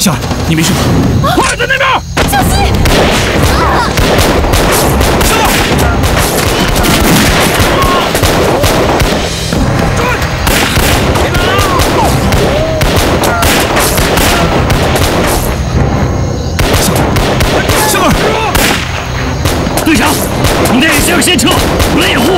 香儿，你没事吧？ 快在那边！ 小心！ 香儿， 队长，你带着香儿先撤，我来掩护。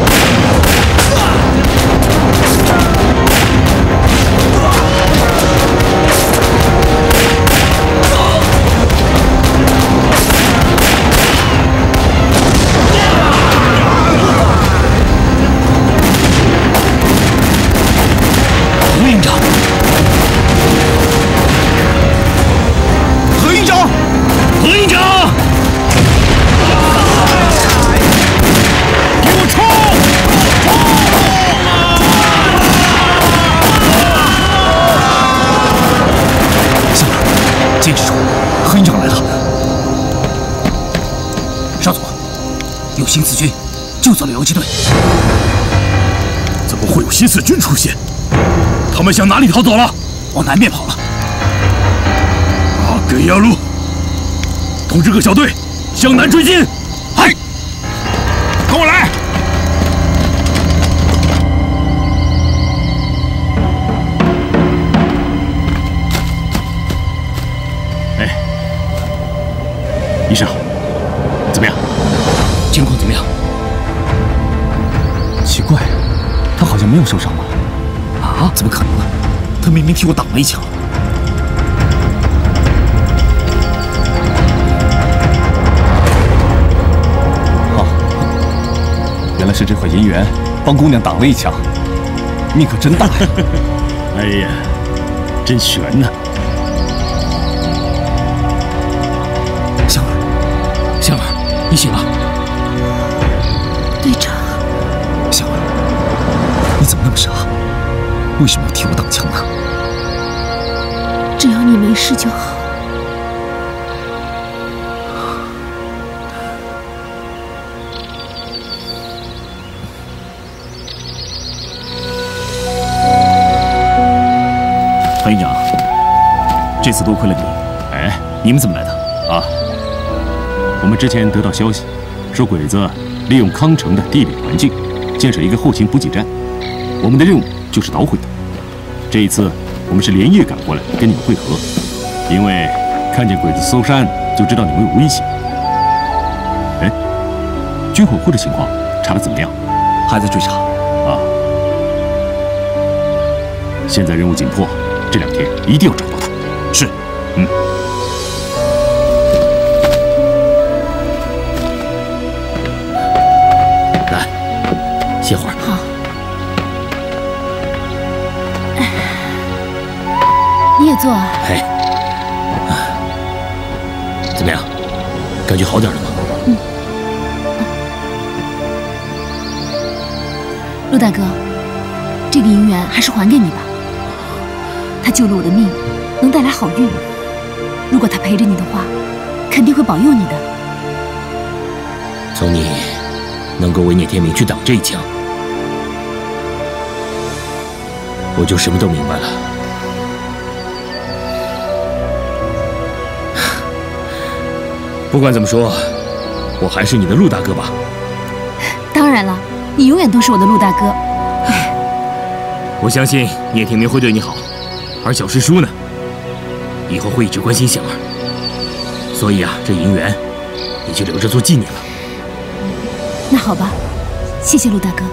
胡营长，何营长， 何营长，给我冲！ 香儿，坚持住，何营长来了。少佐，有新四军救走了游击队。 怎么会有新四军出现？ 他们向哪里逃走了？ 往南面跑了。 阿格亚路，通知各小队向南追进。嗨，跟我来！哎，医生，怎么样？ 情况怎么样？奇怪，他好像没有受伤吧？ 啊！怎么可能呢？他明明替我挡了一枪。哦，原来是这块银元帮姑娘挡了一枪，命可真大呀！ 哎呀，真悬呐！ 香儿，香儿，你醒了。 队长， 香儿，你怎么那么傻？ 为什么要替我挡枪呢？ 只要你没事就好。 何营长，这次多亏了你。 哎， 你们怎么来的？ 啊，我们之前得到消息，说鬼子利用康城的地理环境，建设一个后勤补给站。我们的任务就是捣毁它。 这一次，我们是连夜赶过来跟你们会合，因为看见鬼子搜山就知道你们有危险。哎，军火库的情况查得怎么样？ 还在追查。 啊，现在任务紧迫，这2天一定要找到他。 是， 来，歇会儿。 好。 你也坐啊？ 嘿，怎么样？感觉好点了吗？ 陆大哥，这个银元还是还给你吧。他救了我的命，能带来好运。如果他陪着你的话，肯定会保佑你的。 从你能够为聂天明去挡这一枪，我就什么都明白了。 不管怎么说，我还是你的陆大哥吧。 当然了，你永远都是我的陆大哥。 我相信聂天明会对你好，而小师叔呢，以后会一直关心香儿。所以啊，这银元你就留着做纪念了。 那好吧，谢谢陆大哥。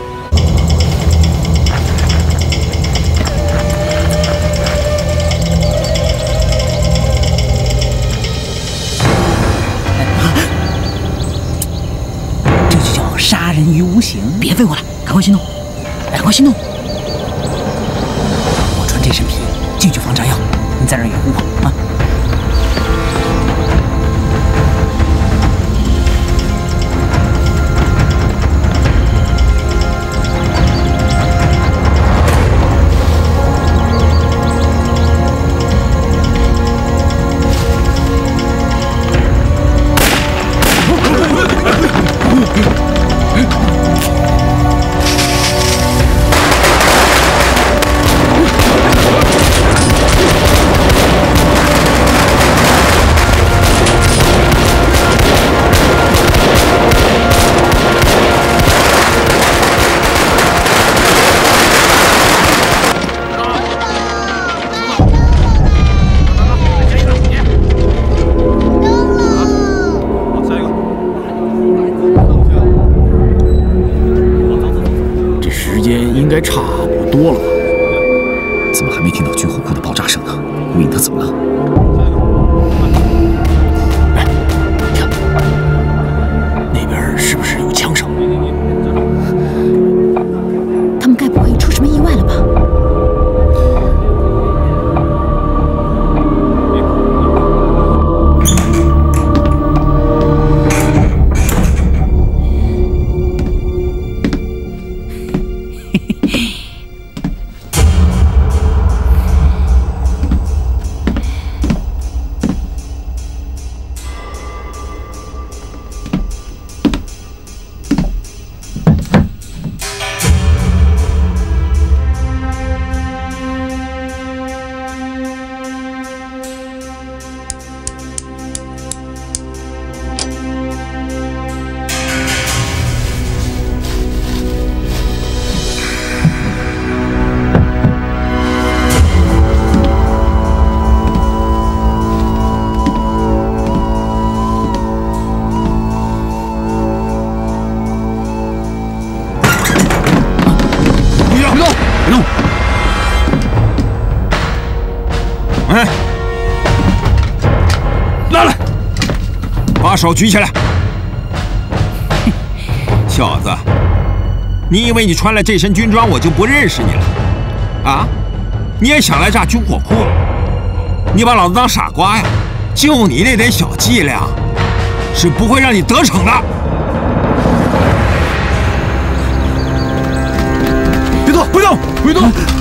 杀人于无形，别废话了，赶快行动！赶快行动！我穿这身皮进去放炸药，你在这儿掩护我啊！ 拿来！ 把手举起来！小子，你以为你穿了这身军装我就不认识你了？啊？你也想来炸军火库？你把老子当傻瓜呀？就你那点小伎俩，是不会让你得逞的。 别动！别动！别动！